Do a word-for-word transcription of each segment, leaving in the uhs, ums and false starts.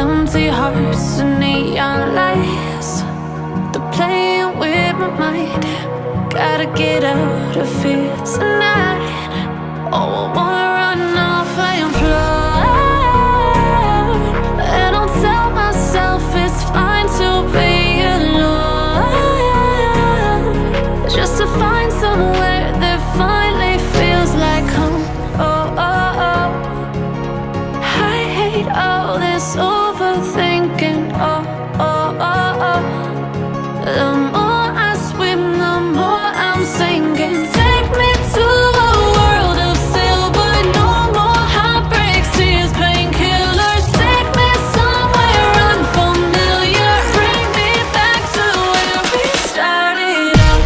empty hearts and neon lights. They're playing with my mind. Gotta get out of here tonight. Oh, I wanna run off and fly. And I'll tell myself it's fine to be alone, just to find somewhere that finally feels like home. Oh, oh, oh. I hate all this overthinking. Oh, oh, oh, oh. The more I swim, the more I'm sinking. Take me to a world of silver. No more heartbreaks, tears, painkillers. Take me somewhere unfamiliar. Bring me back to where we started out.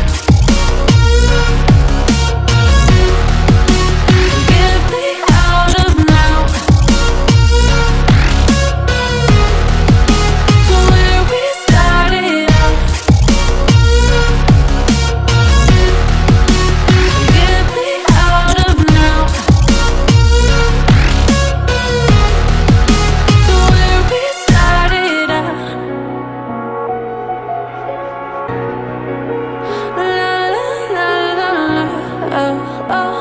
Get me out of now, to where we started out. Get me out of now, to where we started out. La la la la la, oh, oh.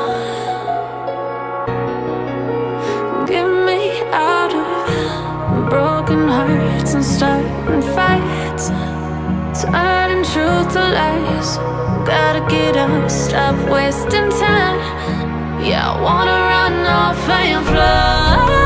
Get me out of broken hearts and starting fights, turning truth to lies. Gotta get up, stop wasting time. Yeah, I wanna run off and fly.